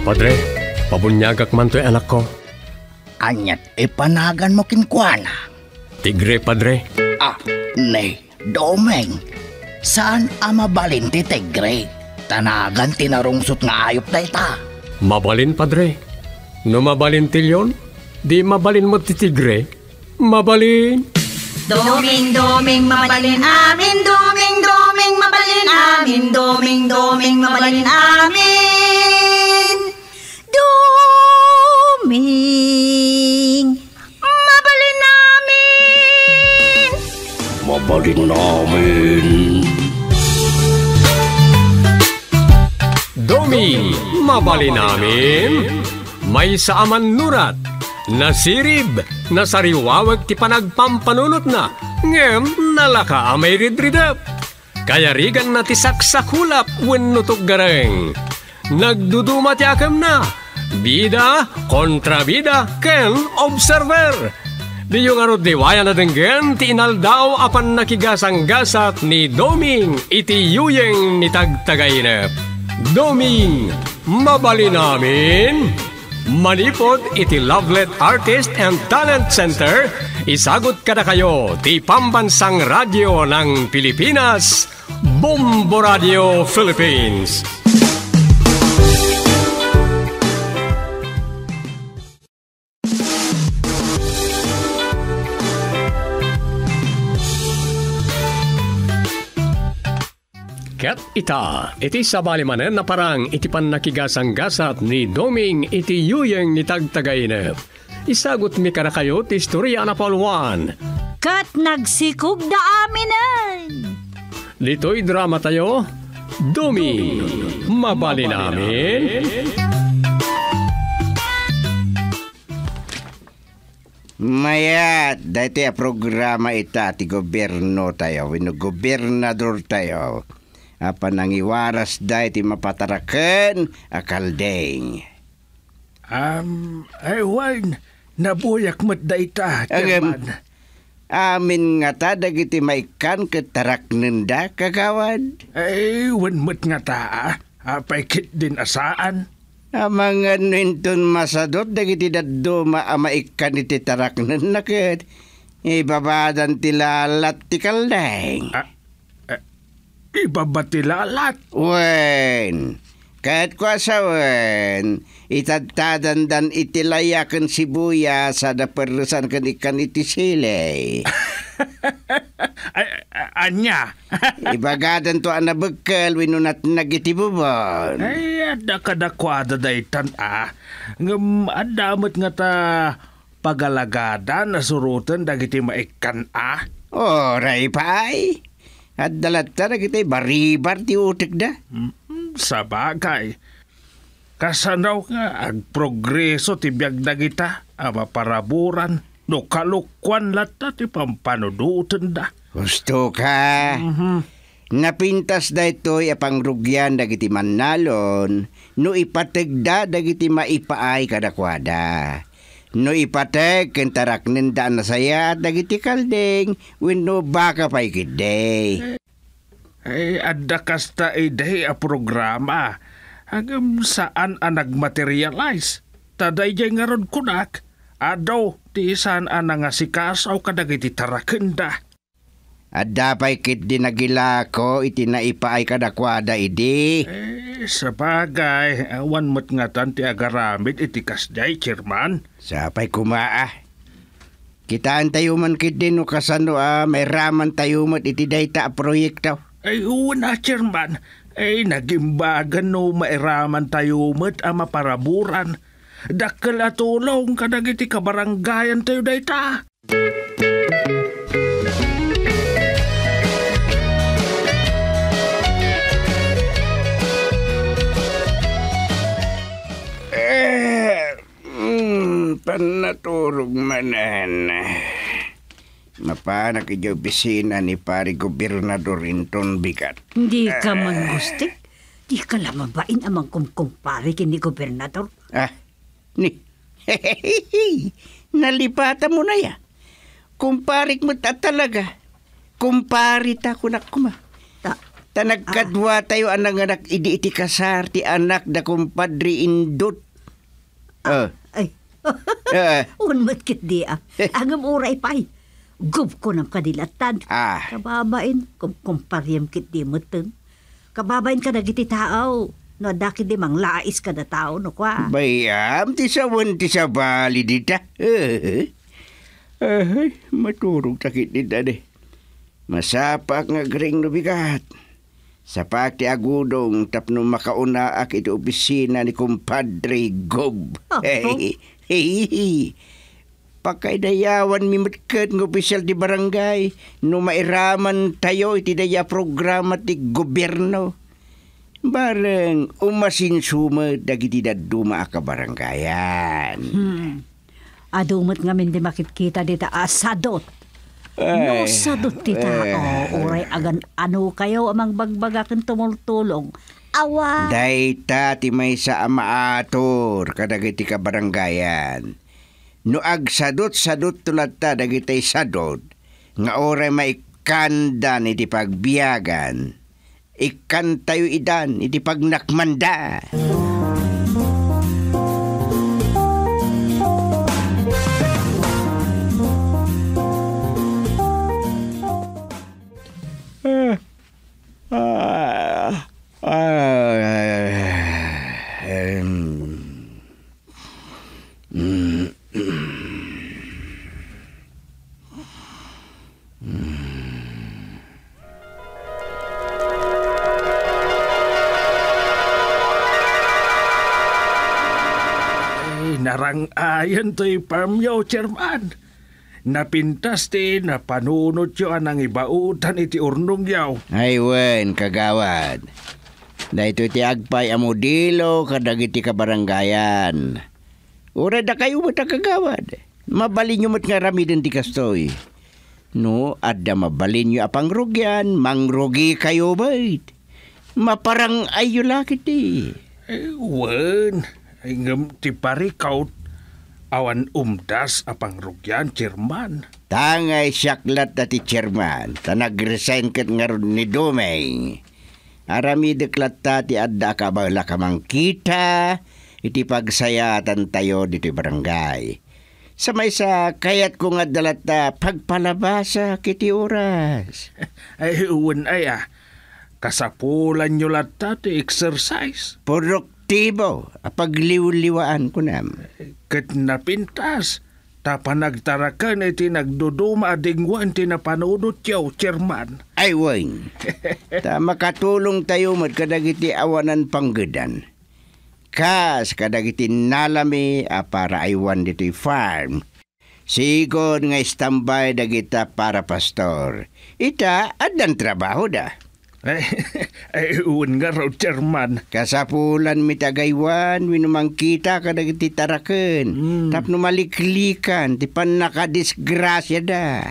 Padre, pabunyagak man to'y anak ko. Anyat, ipanagan mo kinkwana. Tigre, Padre. Nay, Domeng. Saan mabalin ti tigre? Tanagan tinarungsot nga ayop na ita. Mabalin, Padre. No mabalin tilyon, di mabalin mo ti tigre. Mabalin. Doming, doming, mabalin amin. Doming, doming, mabalin amin. Doming, doming, mabalin amin. Doming, mabalin amin. Mabalin namin. Doming, mabalin namin. May saaman nurat. Nasirib, nasariwawag ti panagpampanunot na. Ngem, nalaka amay ridridap. Kaya rigan na ti saksakulap wenno gareng. Nagduduma ti akam na. Bida, kontrabida, ken observer. Di yung arot diwaya na denggen ti inaldaw apan nakigasang-gasat ni Doming iti yuyeng ni tagtagainep. Doming, mabali namin. Manipod iti Lovelet Artist and Talent Center, isagot kada kayo ti Pambansang Radyo ng Pilipinas, Bombo Radio Philippines. Ket ita, iti sabalimanen na parang iti pan nakigasang-gasat ni Doming iti yuyeng ni tagtagainep. Isagot mi kada kayo ti istorya na palwan. Kat nagsikog da aminan. Dito'y drama tayo, Doming, mabali namin. Mayat, dati a programa ita ti gobyerno tayo, wino gobernador tayo. Apan ang iwaras dahi ti mapataraken a kaldeng. Aywan, nabuyak mo't da ita, Chairman. Amin nga ta, dagiti maikan katarak nenda, kagawad. Aywan mo't nga ta, paikit din asaan. Mga ninton masadot, dagiti daduma maikan iti tarak nenda, ket ibabadan ti lalat ti kaldeng. Ibabatilalat. Wen, kahit kwa sa wen, itadtadandan itilayakan sibuya sa daperusan kan ikan iti sile. Anya? Ibagadan to anabagkal winunat nagitibubon. Ay, ada kadakwada daytan Ngam adamot nga ta pagalagadan na surutan dagiti maikan Oray pay. At dalata na kita'y baribar ti utik da. Sa bagay. Kasanaw nga ag progreso ti biyag na kita ama paraburan no kalukwan lata ti pampanudutan da. Gusto ka? Napintas da ito'y apangrugyan dagiti manalon no ipategda dagiti maipaay kadakwada. No ipateg kentarak nenda na saya dagiti kaldeng wenno baka pay kiday. Ay adda kasta iday a programa hanggang saan nagmaterialize. Taday jay nga ron kunak adaw ti saan nga sikasaw kadagiti tarakenda. Adda pay kit di nagila ko iti naipaay kadakwada idi. Sa bagay, awan mo't nga tan ti agaramid iti kasday, Chairman. Sapay kumaa. Kitaan tayo man kit din no kasano may raman tayo mo't iti dayta a proyekto. Ay una, Chairman. Ay nagimbagan no mairaman tayo mo't maparaburan. Dakkel atulong kadagiti kabaranggayan tayo dayta. Panaturog manan. Mapana ki opisina ni pari gobernador Inton bigat. Hindi ka man gustik. Di ka lamabain amang kumkumpari kini gobernador. Nalipata mo na ya. Kumparik mo ta talaga. Kumparit ako na kuma. Tanagkadwa tayo anang anak iti kasar ti anak da kumpadri Indot. Ay, Eh, unmat kit di Agam uray pay. Gub ko ng kadilatan. Kababain, kumparyam kit di mutun. Kababain ka nagiti tao. No, daki di mang lais ka na tao, no kwa. bayam, ti sawan ti sabali dita. Maturog takit dita de. Masapak nga gring no bigat. Sapak ti agudong tapno makauna ak iti opisina ni kumpadre Gob. Pakaidayawan mi matket ng opisyal di barangay no mairaman tayo iti daya programa ti gobyerno. Bareng umasin sumet dagiti daduma ka barangayan. Adumat ngamin di makikita dita asadot. No sadot ti tao. Uray agan ano kayo amang bagbagakan tumultulong. Awa. Dayta ti may sa amaator kadagiti ka barangayan. No agsadot-sadot tulad ta dagitay sadot nga oray maikandan iti pagbiyagan. Ikan tayo idan iti pagnakmanda. Narangayan to'y pamyaw, Chairman. Napintas ti napanunod yo anang ibautan iti urnong yaw. Ay wen, kagawad. Dahito ti agpay amodilo kadagiti kabarangayan. Ura da kayo mo kagawad. Mabalin nyo mo't nga ramiden ti kastoy. No, adda mabalin nyo apang rugyan, mangrugi kayo bait. Maparang ayo lakit ti. Wen, ay ngam ti parikaw awan umdas apang rugyan, Chairman. Tangay syaklat na ti chairman. Ta nag-resign kat nga ron ni Domeng. Arami deklat ta ti adda ka bala kamang kita. Iti pagsayatan tayo dito barangay. Sa may sa kayat ko nga dalat ta pagpalabasa kiti oras. Ay uwan ay kasapulan nyo lata ti exercise. Produktibo. Pagliw-liwaan ko na. Kat napintas. Tapanagtarakan iti nagduduma adingwan ti napanunod yaw, Chairman. Ay weng. Ta makatulong tayo kadagiti awanan panggedan. Kas kadagiti nalami para aywan dito'y farm. Sigon nga istambay dagita para pastor. Ita adan trabaho da. Ay uwan nga raw, Chairman. Kasapulan mitagaywan, winumang kita kadagiti taraken. Tapno maliklikan, ti pan nakadisgrasya da.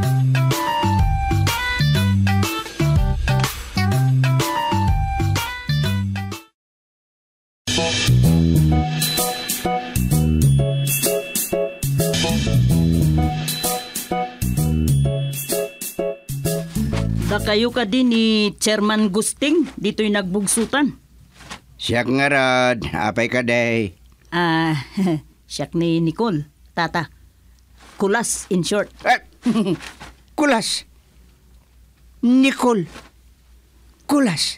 Da kayo ka din ni Chairman Gusting, dito'y nagbugsutan. Siyak nga rod, apay ka day. Siyak ni Nicole, tata. Kulas, in short. Kulas. Nicole. Kulas.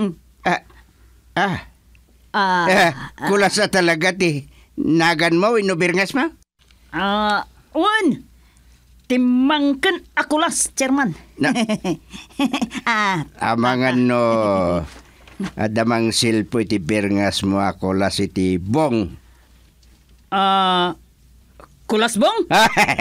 Kulas na talaga ti. Nagan mo, inubirngas mo? Wan! Timangkan akulas, Chairman. Amangan no. Adamang silpo iti birngas mo akulas iti bong. Kulas bong?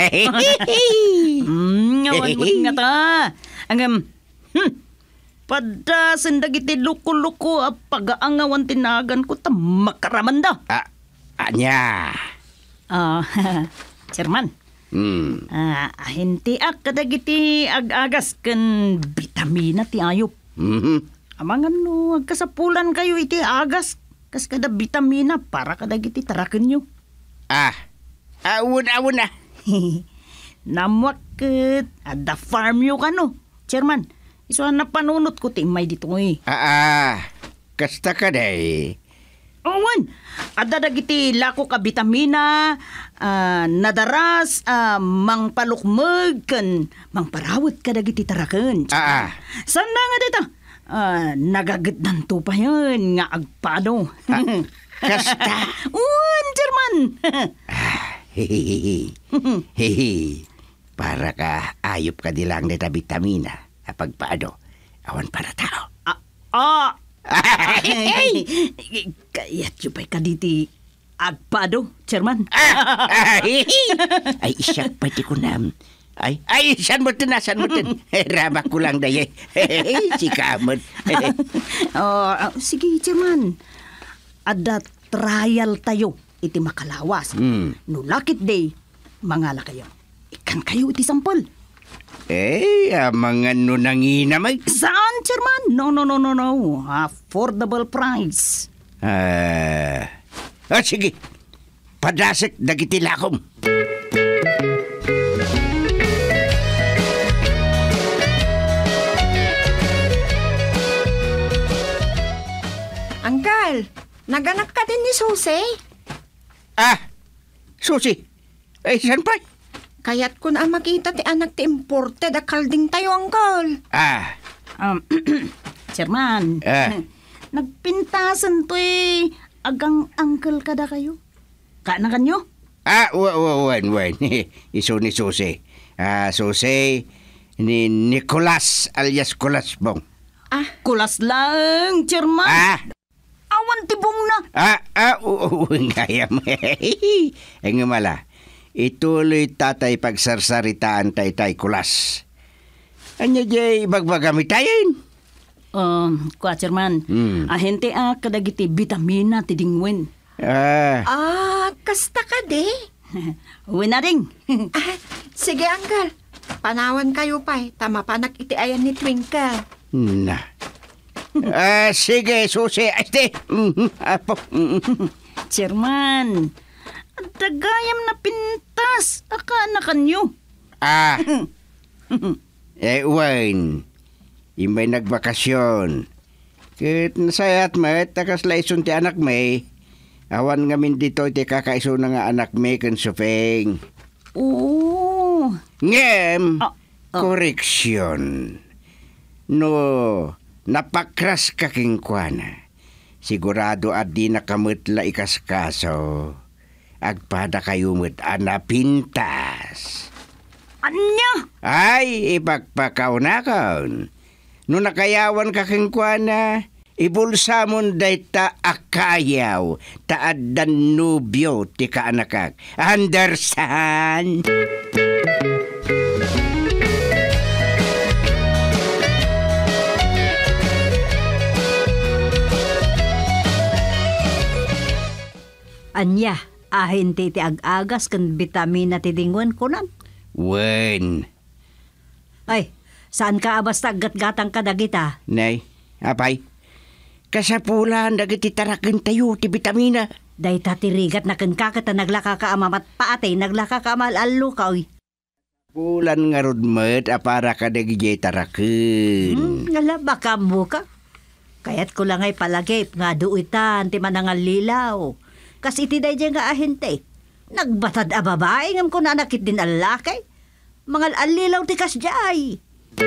Ngawan mo nga ta. Angam, padasan dagiti luko-luko pag-aangawan tinagan ko ta makaramanda. Anya. Chairman. Hindi kadagiti ag-agas kan vitamina ti ayop. Amangan no, agkasapulan kayo iti agas kas kada vitamina para kadagiti taraken nyo. Awun na. Namwak adda farm yo ka no, Chairman. Isuan na panunot ko timay dito eh. Kasta ka day. Owan, ada dagiti lako ka bitamina, nadaras, mangpalukmeg, kan mangparawat ka dagiti taraken. Sana nga dito? Nagagitnan to pa yun, nga agpado. Kasta? Uwan, German. Para ka ayop ka dilang dita bitamina. Pagpaado, awan para tao. Kaya chupay ka diti agpado, Chairman. Ay, isyak pati ko nam. Ay, san mo tin. Rabak ko lang daye. Si Kamot. Sige, Chairman. Ada trial tayo iti makalawas. No lakit day, mangala kayo. Ikan kayo iti sampol. Mga nunanginamay. Saan, Chairman? No. Affordable price. Sige. Padasik dagiti lakom. Uncle, naganak ka din ni Susi? Susi. Saan pa? Kaya't ko na makita ti anak ti imported a kalding tayo, Uncle. Chairman, nagpintasan to agang uncle kada kayo. Kana kanyo? Wan. Iso ni Susi. Susi ni Nicolas alias Kulasbong. Kulas lang, Chairman. Awan tibong na. Ngayam. Ang mala. Ituloy tatay pagsarsaritaan tay Kulas. Anya jay bagbagamitayin? Kwa, Chairman. Ahente kadagiti bitamina ti dingwen. Kasta ka di? Uwi na ring. Sige, Uncle. Panawan kayo pa tamapanak iti ayan ni Twinkle. Sige, Susi. Chairman, dagayam na pintas. Akana kanyo. Wayne. Imay nagbakasyon. Kit nasayat met, takas laison ti anak may. Awan ngamin dito ti kakaiso na nga anak may kan supeng. Ngem, koreksyon. No, napakras kaking kuana. Sigurado at di nakamutla ikaskaso. Agpada kayo mo't anapintas. Anya? Ay, ipagpakaw na kaon. No nakayawan kaking kuana, ibulsamon day ta akayaw, taad dan nubyo ti kaanakak. Understand? Anya, ahin ti ag-agas kan bitamina ti dingwen kunan. Wen. Ay, saan ka basta gat-gatang ka dagita? Nay, apay. Kasapulan dagiti taraken tayo ti bitamina. Day tatirigat na kan kakata naglaka ka amamat paatay, naglaka ka amal-allo ka, oy. Pulan nga rodmet apara ka dagiti taraken. Ngala, baka mo ka. Kaya't ko lang ay palagip nga duitan ti manangal lilaw. Kasi iti day dyan nga ahente. Nagbatad a babae ngam ko nanakit din alakay. Mangal alilaw ti kasjay.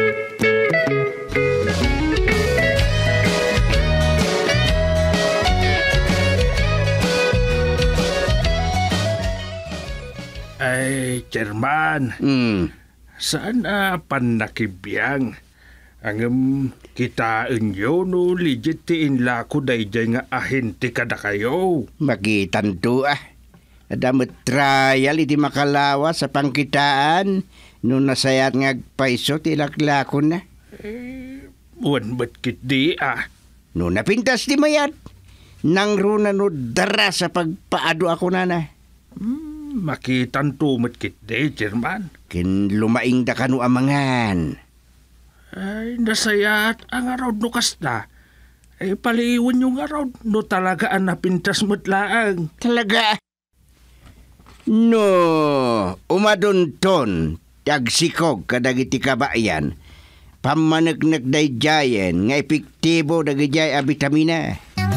Ay, Chairman. Saan panakibiyang? Ang kitain nyo no legit ti inla ko day nga ahente kada kayo. Magitanto Adamot trial iti makalawa sa pangkitaan. No nasayat nga agpaiso ti laklako na. Wan ba't kit di No napintas di mayat. Nang runa no dara sa pagpaado ako na. Makitanto mat kit di, Chairman. Kin lumaing da kanu amangan. Ay, nasayat ang araw no kasta. Ay, paliwan yung araw no talagaan na pintas mo't laang. Talaga? No, umadunton, tagsikog kadagiti kabayan. Pamanagnak day jayan nga epektibo dagijay a bitamina.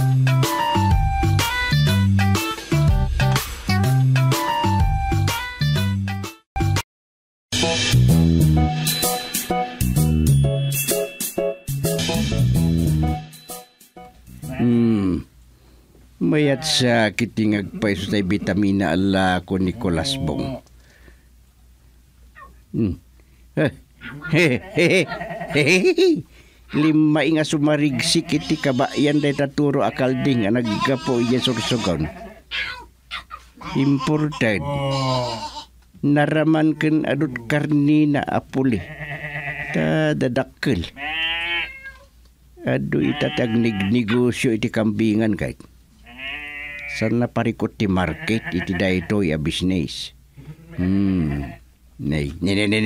Mayat sakit tingagpay sa bitamina ala ko Nicolas Bong. Lima nga sumarigsik iti kabayan day taturo akalding nga naggapo iya sursugon. Important. Naraman ken adut karnina apuli. Dadakkel. Adu itatag negosyo iti kambingan kahit. Sana parikot ti market iti daytoy a business. Nay.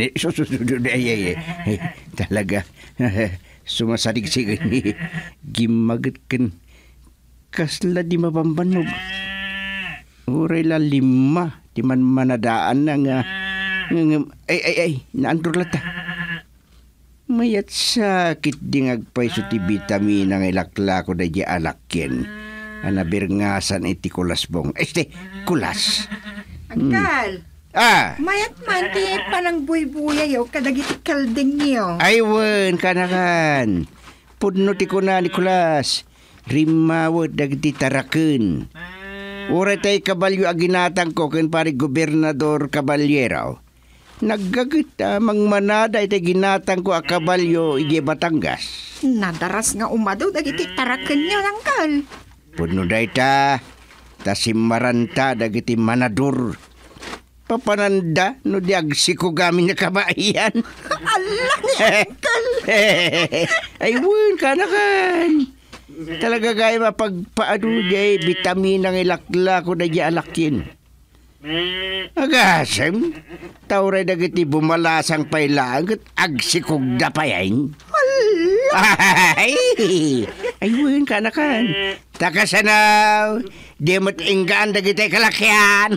Talaga. Sumasadig-sig ni gimagat ken kasla di mapambanog. Uray la 5 ti man manadaan nga ay naandur lata. Mayat sakit dingagpay so ti vitamina nga ilakla ko da di alakyen. Anabirngasan iti kulasbong. Kulas. Angkal. Mayat man ti panang buy-buyayo kadagiti kalding niyo. Ay wen kanakan. Pudno ti kuna ni kulas. Rimawad dagiti taraken. Uray tay kabalyo aginatang ko ken pari gobernador Caballero. Naggagit mangmanada iti ginatang ko a kabalyo ije Batangas. Nadaras nga umadaw dagiti taraken niyo, Angkal. Puno day ta simmaranta dagiti manador. Papananda no di agsiko gamin na kabayan. Allah ni Angkal. Ay wen kanakan. Talaga gaya mapagpaano jay vitamina ng ilakla ko na di alakyin. Agasem, tauray dagiti bumalasang pailang at agsikog dapayan. Ay wen kanakan. Takasanaw, di mo't inggaan dagiti kalakyan.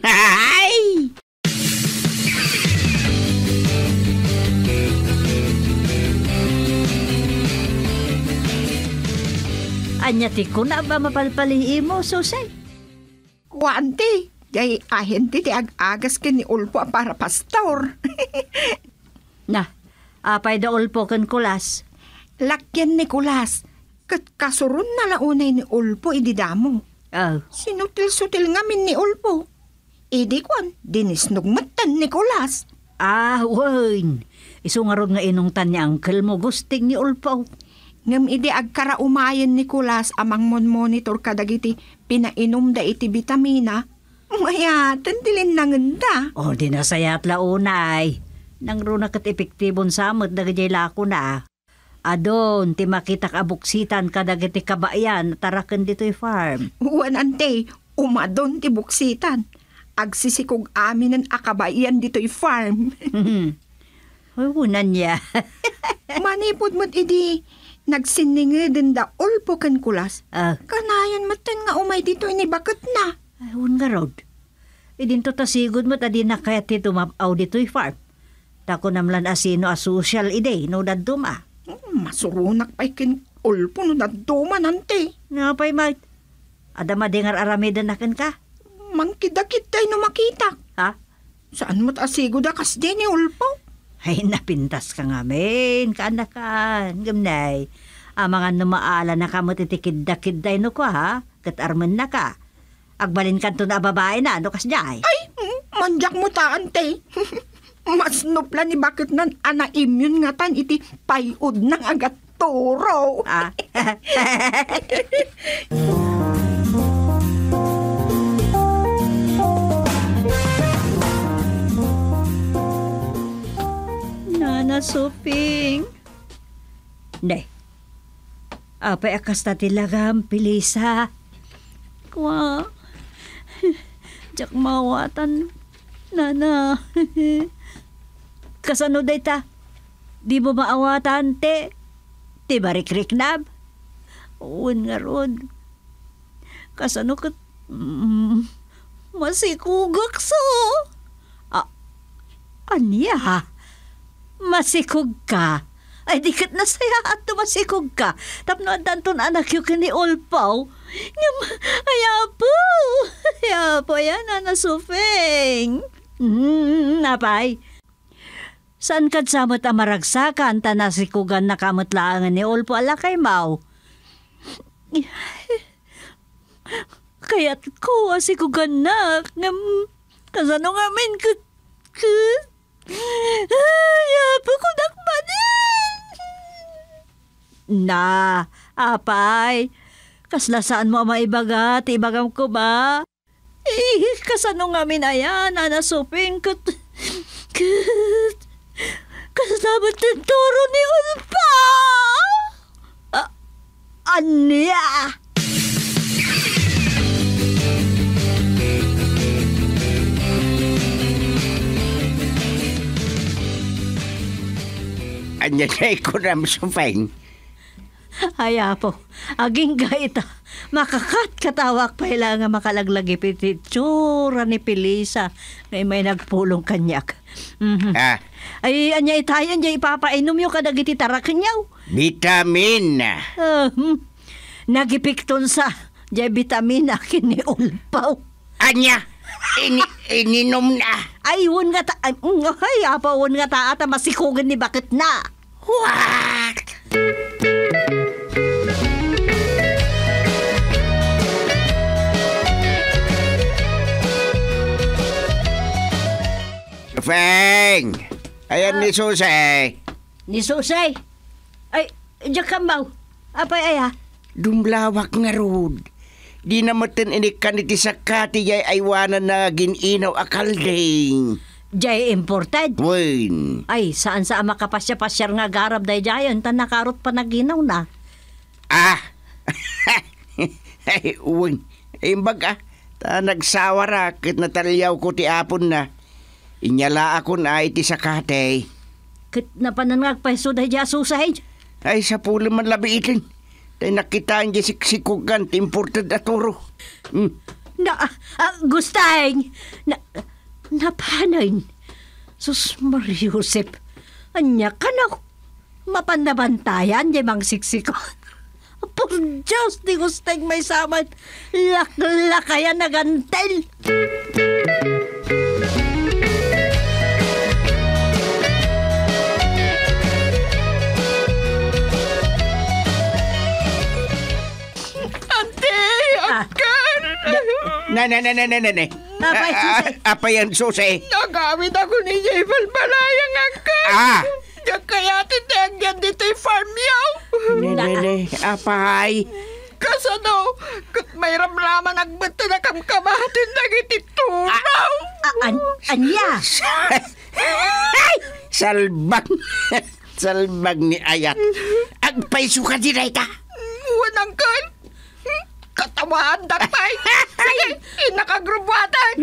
Anya ti ko na ba mapalpalihi mo, Susay? Kuwanti, jay ahente ti ag-agas ken ni Ulpo para pastor. Na, apay da ulpo ken kulas. Lakyan ni Kulas. Kat kasurun na launay ni Ulpo ididamo. Sinutil-sutil ngamin ni Ulpo. Idi kwan, dinisnugmatan ni Kulas. Wen. Isungarod nga inungtan ni Uncle mo gusting ni Ulpo. Ngam idi agkaraumayan ni Kulas amang monitor kadagiti pinainom da iti vitamina. Mayatan dilin nangenda. Di nasayat launay. Nang runa kat epektibon samot dagiti lako na. Adon, ti makitak abuksitan kadagiti kabayan taraken dito'y farm. Uwan ante, umadon ti buksitan. Agsisikog amin ng akabayan dito'y farm. Unan niya. Manipod mo't idi, nagsiningi din da Ulpo ken Kulas. Kanayan matan nga umay dito ini bakit na. Ayun nga rod. Idinto tasigod mo't adi na kaya ti tumapaw dito'y farm. Tako namlan asino a social ide, no daduma. Masurunak pa'y kin Ulpo no naduma nante. Nga pa'y mait. Adama dengar aramidan nakin ka. Mangkidakit tayo no makita. Ha? Saan mo't asigo da kas din ni Ulpo? Ay, napintas ka nga, men. Kaanakan. Gamnay. Mga numaala na ka mo titikid-dakid no ko, ha? Katarman na ka. Agbalin ka to na babae na, ano kas jay? Ay, manjak mo ta, ante. Mas nupla ni bakit nan ana-immune nga tan iti payod ng agat turo. Nana Suping. Nay. Apay akas ta tilagam pilisa. Kwa. Jak mawatan. Nana. Kasano day ta? Di mo maawatan, te? Ti barik-riknab? Uwan nga rod. Kasano ka? Masikugak so. Anya? Masikug ka? Ay, di kat nasaya at tumasikog ka. Tapno danton anak yung kini Ulpaw. Ayapo yan, Ana Sufeng. Napay. Saan kad samot ang maragsakan, tanasikugan na kamutlaangan ni Ulpo alakay mau? Kaya't ko asikugan na. Kasano nga min ayapo ko nakmanin. Na, apay. Kaslasaan mo maibaga, tibagam ko ba? Kasano nga min ayan, Ana Sufeng, kasabat ng toro ni Ulpa! Anya! Anya na ko na Sufeng. Ayapo, aging gaita. Makakat katawak pa nga makalaglagi pititsura ni Pilisa na may nagpulong kanyak. Ay, anya itayan, jay ipapainom yung kadagiti tarakan niyaw. Vitamin. Nagipikton sa jay vitamin akin ni Ulpaw. Anya, ininom na. Ay, wun nga ta, ay, apa, wun nga ta, ata masikugan ni bakit na. What? Sufeng! Ayan ni Susay. Ni Susay? Ay, diyan kambaw. Apay aya? Dumlawak nga rod. Di na matan inikan iti sakati jay aywanan na gininaw akalding. Jay imported? Wen. Ay, saan sa makapasya-pasyar nga garab day jayon, tan nakarot pa naginaw na. Ay, wen. Imbag ta nagsawara kit natalyaw ko ti apon na. Inyala ako na iti sakate. Kit na pananagpaiso day jay Susay? Ay, sa pulo man labi itin. Tay nakitaan jay siksikugan ti imported aturo. Gustay! Napanayin. Sus Mariusep. Anya ka na. Mapanabantayan jay mang siksikon. Por Diyos, di Gustay may saman. Laklakayan na gantel. Na. Apay, Susay. Apay ang Susay. Nagamit ako ni Jay Balbalayang angkan. Diyan kaya titagyan dito yung farm yaw. Apay. Kasano, may ramlaman nagbata na kamkamatin na gitituraw. Anya? Salbag. Salbag ni Ayat. Agpaiso ka di rayta. Wanang kan. Katawaan dakpay. Sige, inakagrubuatan.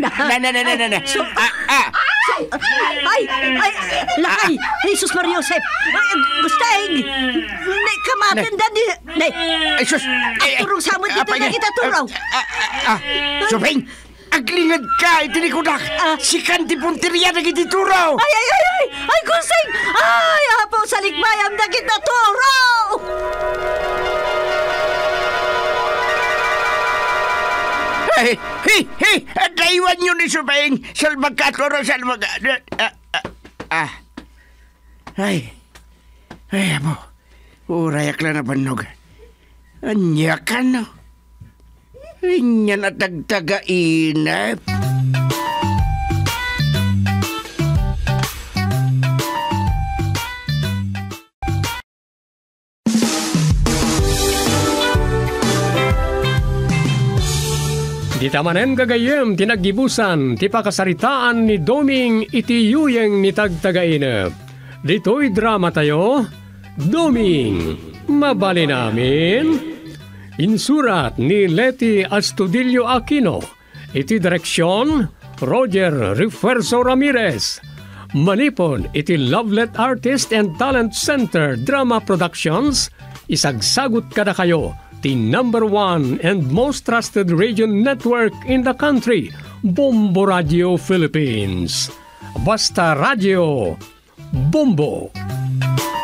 Ay, lakay. Jesus Maria Josep. Gustay. Nay, kamatin dan ni. Nay. Ay, sus. Turong samot dito na kita turaw. Sufeng, aglingad ka, itinikudak. Si Kanti Punteria na kitituraw. Ay, Gustay. Ay, apo sa likmayam na kita turaw. Hey! Naiwan nyo ni Sufeng. Salbag ka, turo, salbag ka. Ay, amo. Urayak lang na banog. Anya ka, no? Anya na tagtaga-inap. Di tamanen gagayem tinagibusan ti pakasaritaan ni Doming iti yuyeng ni tagtagainep. Dito'y drama tayo, Doming, mabali namin. Insurat ni Leti Astudillo Aquino, iti direksyon, Roger Refuerzo Ramirez. Manipon iti Lovelet Artist and Talent Center Drama Productions, isagsagot kada kayo the #1 and most trusted radio network in the country, Bombo Radio Philippines. Basta Radio, Bombo.